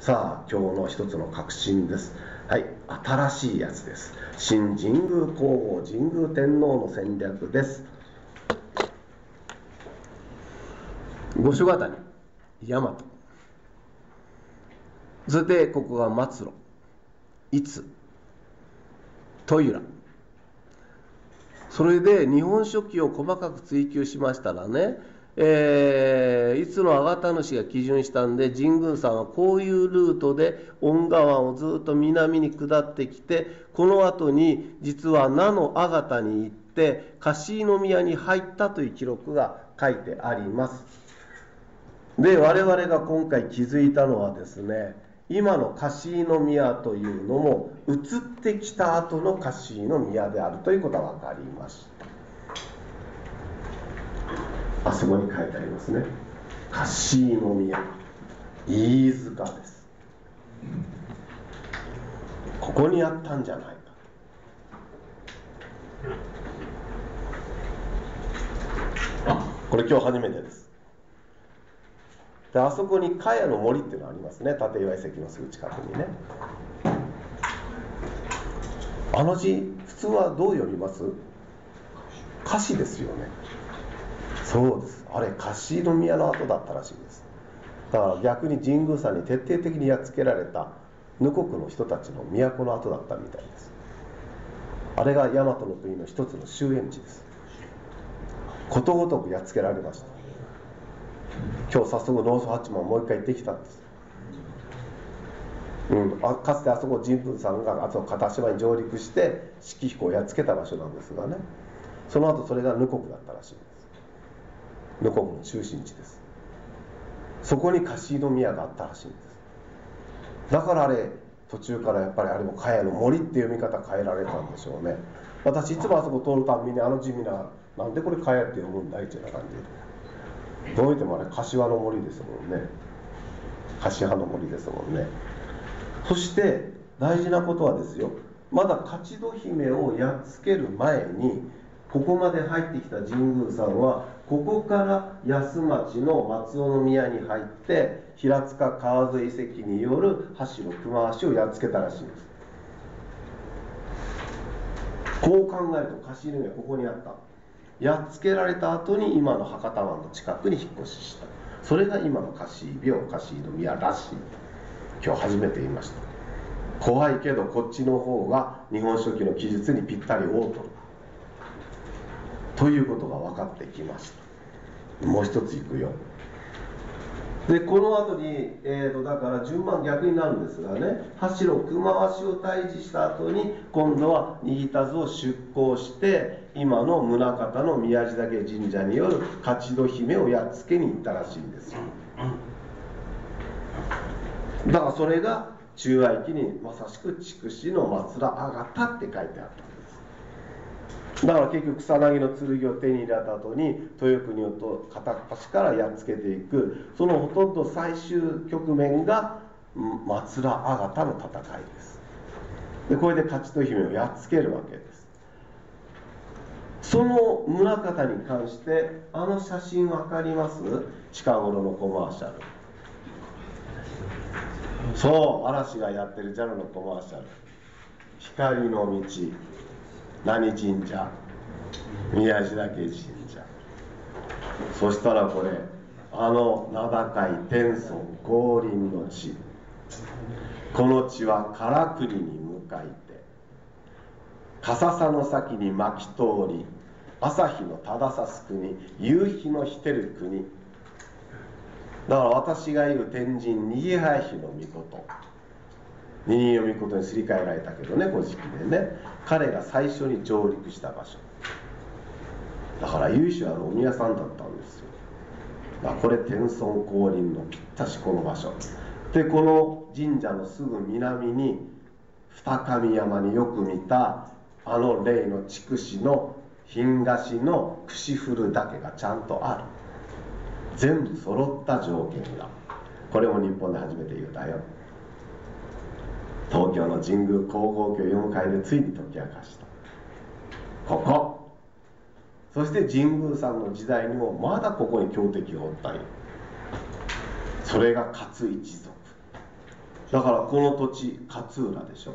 さあ今日の一つの革新です。はい、新しいやつです。新神宮皇后神宮天皇の戦略です。五所ヶ谷、大和、そしてここが末路、いつ、豊浦。それで日本書紀を細かく追求しましたらね、いつのあがた主が基準したんで、神宮さんはこういうルートで遠川をずっと南に下ってきて、この後に実は名のあがたに行って樫宮に入ったという記録が書いてあります。で、我々が今回気づいたのはですね、今の樫宮というのも移ってきた後の樫宮であるということが分かりました。あそこに書いてありますね。樫宮、飯塚です。ここにあったんじゃないか。これ今日初めてです。で、あそこに茅の森っていうのがありますね。立岩遺跡のすぐ近くにね。あの字、普通はどう読みます？樫ですよね。そうです。あれ樫宮の跡だったらしいです。だから逆に神宮さんに徹底的にやっつけられたヌ国の人たちの都の跡だったみたいです。あれが大和の国の一つの終焉地です。ことごとくやっつけられました。今日早速農村八幡もう一回行ってきたんです。かつてあそこ神宮さんがあそこ片島に上陸して四季彦をやっつけた場所なんですがね、その後それがヌ国だったらしいんです。ヌ国の中心地です。そこに樫宮があったらしいんです。だからあれ途中からやっぱりあれも茅の森っていう読み方変えられたんでしょうね。私いつもあそこ通るたびにあの字見ながら、なんでこれ茅って読むんだいっていうような感じで、どう見てもあれ柏の森ですもんね。柏の森ですもんね。そして大事なことはですよ、まだ勝戸姫をやっつける前にここまで入ってきた神宮さんはここから安町の松尾宮に入って平塚川沿い遺跡による橋の熊足をやっつけたらしいんです。こう考えると樫宮はここにあった。やっつけられた後に今の博多湾の近くに引っ越しした。それが今の樫宮らしい。今日初めて言いました。怖いけどこっちの方が日本書紀の記述にぴったり合うとるということが分かってきました。もう一ついくよ。でこの後に、だから順番逆になるんですがね、橋の熊足を退治した後に今度は新田津を出港して今の宗像の宮地嶽神社による勝戸姫をやっつけに行ったらしいんですよ。だからそれが中愛記にまさしく筑紫の松田あがたって書いてあったんです。だから結局草薙の剣を手に入れた後に豊国をと片っ端からやっつけていく、そのほとんど最終局面が松田あがたの戦いです。でこれで勝戸姫をやっつけるわけです。その宗像に関してあの写真分かります？近頃のコマーシャル。そう、嵐がやってる JAL のコマーシャル。光の道、何神社、宮地嶽神社。そしたらこれ、あの名高い天孫降臨の地。この地は唐国に向かいて、笠佐の先に巻き通り、朝日の正さす国、夕日のひてる国。だから私が言う天神にぎはやひの御事、新見御事にすり替えられたけどね、古事記でね、彼が最初に上陸した場所だから由緒あるお宮さんだったんですよ。これ天孫降臨のぴったしこの場所で、この神社のすぐ南に二神山によく似たあの例の筑紫の東の櫛古岳がちゃんとある。全部揃った条件が、これも日本で初めて言うたよ。東京の神宮皇后宮4階でついに解き明かしたここ。そして神宮さんの時代にもまだここに強敵がおったんよ。それが勝一族。 だからこの土地勝浦でしょ、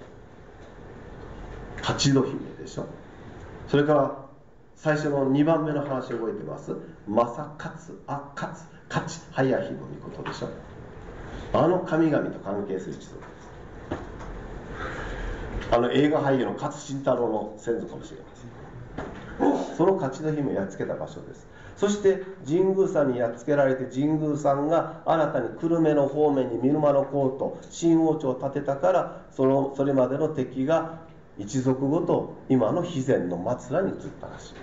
勝戸姫でしょ。それから最初の2番目の話覚えてます？正勝勝早日の御事でしょ。あの神々と関係する一族です。映画俳優の勝新太郎の先祖かもしれません。その勝戸姫をやっつけた場所です。そして神宮さんにやっつけられて、神宮さんが新たに久留米の方面に見沼のコート新王朝を建てたから、それまでの敵が一族ごと今の肥前の松浦に移ったらしいです。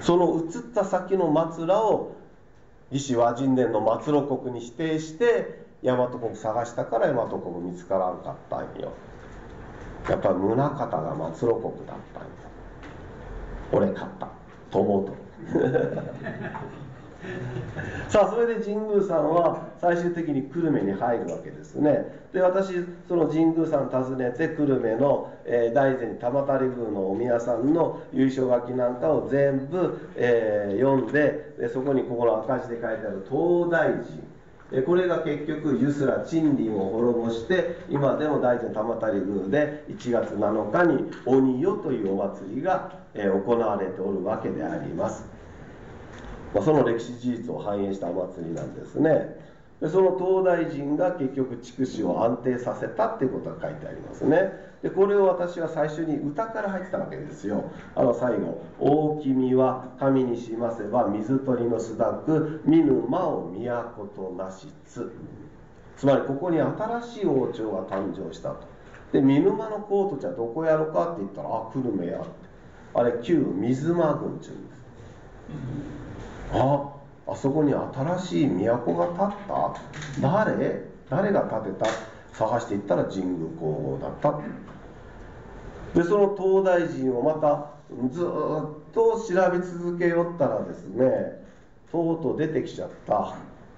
その移った先の松浦を魏志倭人伝の末路国に指定して大和国探したから大和国見つからんかったんよ。やっぱり宗像が末路国だったんよ。俺勝ったと思うとさあ、それで神宮さんは最終的に久留米に入るわけですね。で、私その神宮さん訪ねて久留米の、大膳玉足宮のお宮さんの由緒書きなんかを全部、読んで、そこにここの赤字で書いてある東大寺、これが結局ユスラ陳林を滅ぼして、今でも大膳玉足宮で1月7日に鬼夜というお祭りが、行われておるわけであります。その歴史事実を反映したお祭りなんですね。で、その東大寺が結局筑紫を安定させたっていうことが書いてありますね。で、これを私は最初に歌から入ってたわけですよ。最後「大君は神にしませば水鳥の巣抱く見沼を都となしつ」、つまりここに新しい王朝が誕生したと。で、見沼のコートじゃどこやろかって言ったら、あ、久留米やって、あれ旧水間郡っていうんです。あそこに新しい都が建った。誰が建てた？探していったら神宮皇后だった。で、その東大寺をまたずっと調べ続けよったらですね、とうとう出てきちゃった。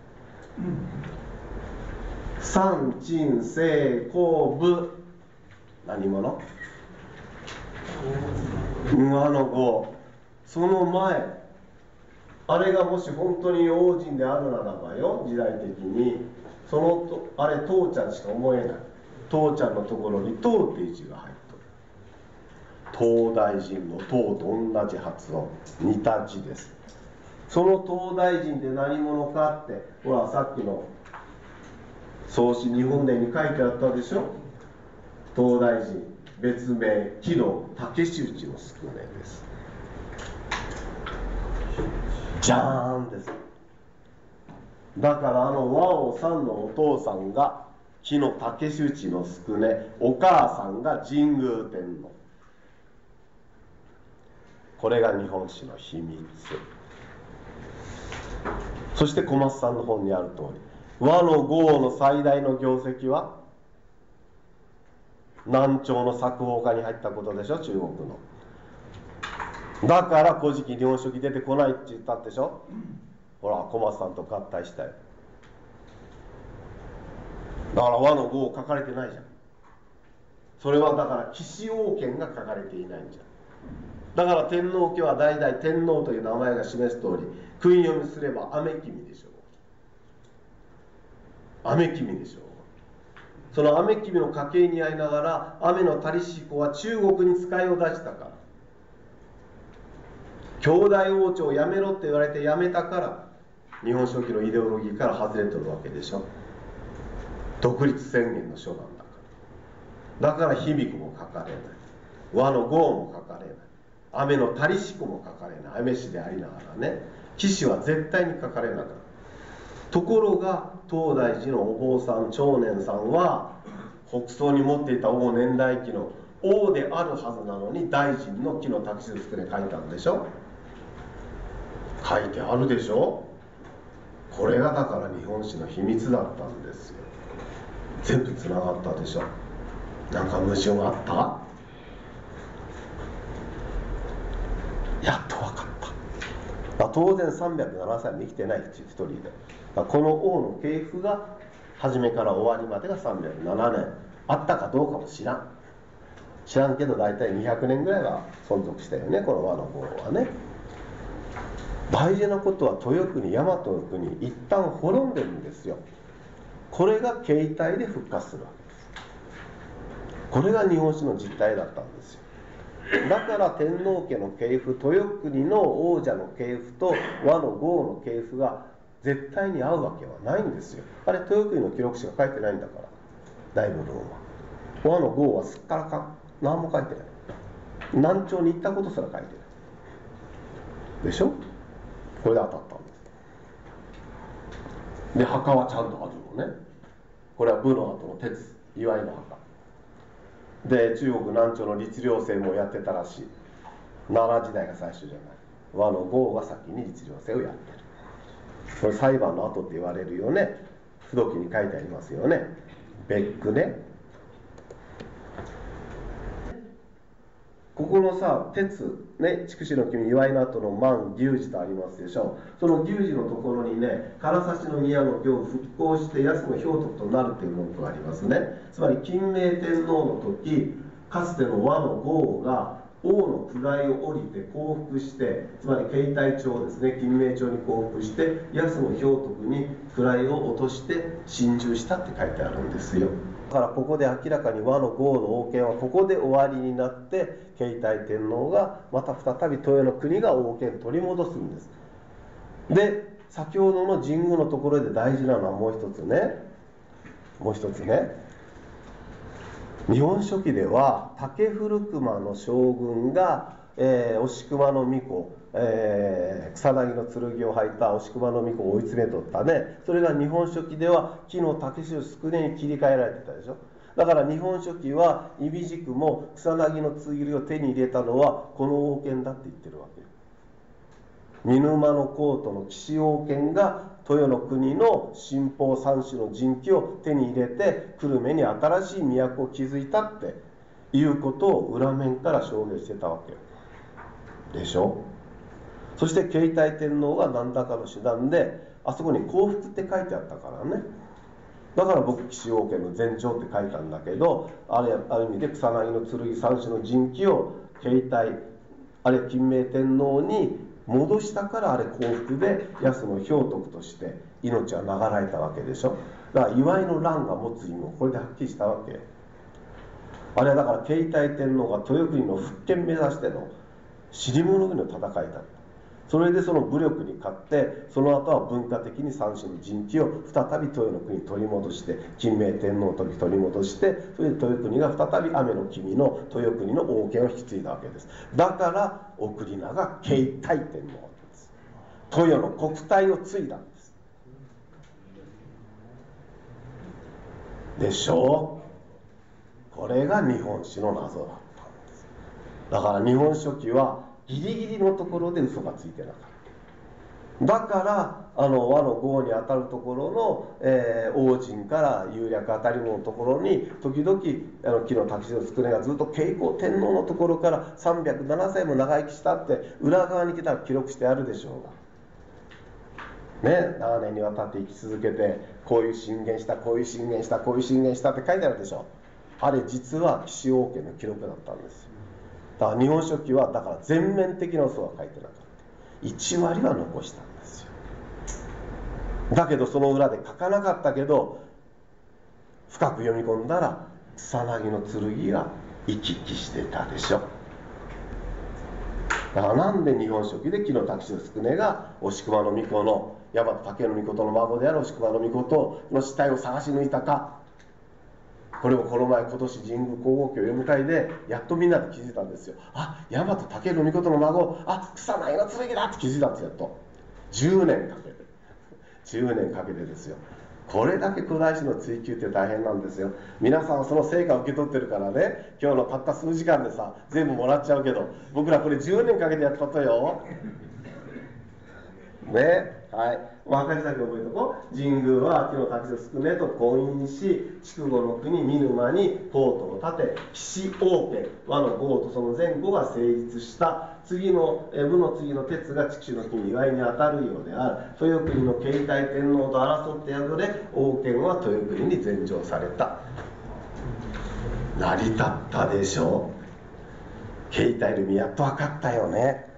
三鎮西後部何者？号。その前、あれがもし本当に王神であるならばよ、時代的にあれ父ちゃんしか思えない。父ちゃんのところに東っていう字が入っとる。東大神の東と同じ発音、似た字です。その東大神って何者かって、ほらさっきの創始日本伝に書いてあったでしょ。東大神別名木の竹周知の宿命です。じゃーんです。だから和王さんのお父さんが木の竹周知の宿命、お母さんが神宮天皇。これが日本史の秘密。そして小松さんの本にある通り、和の豪の最大の業績は南朝の作法家に入ったことでしょ、中国の。だから古事記日本書紀出てこないって言ったでしょ。ほら小松さんと合体したよ。だから和の豪書かれてないじゃん。それはだから岸王権が書かれていないんじゃん。だから天皇家は代々天皇という名前が示す通り、訓読みすれば雨君でしょう。雨君でしょう。その雨君の家系にありながら、雨の足りし子は中国に使いを出したから、兄弟王朝をやめろって言われてやめたから、日本書紀のイデオロギーから外れとるわけでしょ。独立宣言の書なんだから。だから卑弥呼も書かれない、和の豪も書かれない、雨の足りし子も書かれない。雨師でありながらね、騎士は絶対に書かれなかった。ところが東大寺のお坊さん長年さんは、北宋に持っていた王年代記の王であるはずなのに、大臣の木の竹周作で書いたんでしょ。書いてあるでしょ。これがだから日本史の秘密だったんですよ。全部つながったでしょ。なんか矛盾があった？やっと分かった。当然307歳も生きてない一人で、この王の系譜が初めから終わりまでが307年あったかどうかも知らんけど、大体200年ぐらいは存続したよね、この和の豪はね。大事なことは豊国大和の国一旦滅んでるんですよ。 これが形態で復活するわけです。これが日本史の実態だったんですよ。だから天皇家の系譜、豊国の王者の系譜と倭の豪の系譜が絶対に合うわけはないんですよ。あれ豊国の記録誌が書いてないんだから、大部分は。倭の豪はすっからかん、何も書いてない。南朝に行ったことすら書いてないでしょ。これで当たったんです。で、墓はちゃんとあるのね。これは武の後の鉄、祝いの墓で、中国南朝の律令制もやってたらしい。奈良時代が最初じゃない。倭の豪が先に律令制をやってる。これ裁判の後って言われるよね。不動記に書いてありますよね。別句ね。ここのさ、鉄ね、筑紫の君、祝いの後の満、牛耳とありますでしょ。その牛耳のところにね、唐指の宮の行を復興して安の氷徳となるという文句がありますね。つまり金明天皇の時、かつての倭の豪が王の位を降りて降伏して、つまり慶太朝ですね、金明朝に降伏して安の氷徳に位を落として侵入したって書いてあるんですよ。だからここで明らかに倭の豪の王権はここで終わりになって、慶太天皇がまた再び豊の国が王権を取り戻すんです。で、先ほどの神宮のところで大事なのはもう一つね、日本書紀では竹古熊の将軍が、押熊の巫女、草薙の剣を履いた押熊の巫女を追い詰めとったね。それが日本書紀では木の竹塩宿根に切り替えられてたでしょ。だから日本書紀はイビジクも草薙の剣を手に入れたのはこの王権だって言ってるわけよ。見沼の皇都の岸王権が豊の国の新法三種の陣旗を手に入れて久留米に新しい都を築いたっていうことを裏面から証言してたわけよ。でしょ。そして慶太天皇が何らかの手段であそこに降伏って書いてあったからね。だから僕岸王家の前兆って書いたんだけど、ある意味で草薙の剣三種の陣旗を慶太あれ金明天皇に戻したからあれ降伏で安の氷徳として命は流れたわけでしょ。だから祝いの乱が持つ意味もこれではっきりしたわけ。あれはだから慶太天皇が豊国の復権目指しての尻物国の戦いだった。それでその武力に勝ってその後は文化的に三種の陣旗を再び豊の国に取り戻して金明天皇の時取り戻してそれで豊国が再び雨の君の豊国の王権を引き継いだわけです。だから送り名が慶太天皇です。豊の国体を継いだんです。でしょう。これが日本史の謎だったんです。だから日本書紀はギリギリのところで嘘がついてなかった。だから倭の豪にあたるところの、王神から有略あたりのところに時々木の滝の宿根がずっと慶光天皇のところから307歳も長生きしたって裏側に来たら記録してあるでしょうがね。長年にわたって生き続けてこういう進言したこういう進言したこういう進言したって書いてあるでしょ。あれ実は岸王家の記録だったんですよ。だから日本書紀はだから全面的な嘘は書いてなかった。1割は残したんですよ。だけどその裏で書かなかったけど深く読み込んだら草薙の剣が行き来してたでしょ。だからなんで日本書紀で木の滝の宿根が押熊の巫女の大和武の命の孫である押熊の巫女の死体を探し抜いたか。これをこの前今年神宮皇后家を読む会でやっとみんなで気づいたんですよ。あ、大和武の命の孫、あ、草薙の剣だって気づいたんですよ。やっと10年かけて10年かけてですよ。これだけ古代史の追求って大変なんですよ。皆さんはその成果を受け取ってるからね、今日のたった数時間でさ全部もらっちゃうけど、僕らこれ10年かけてやったとよね。はい、分かりだけ覚えとこう。神宮は木の滝の宿根と婚姻し、筑後の国見沼にポートを建て、岸王家倭の豪とその前後が成立した。次の武の次の鉄が筑紫の国祝いにあたるようである。豊国の慶太天皇と争って敗れ、王権は豊国に禅譲された。成り立ったでしょう。慶太の意味やっと分かったよね。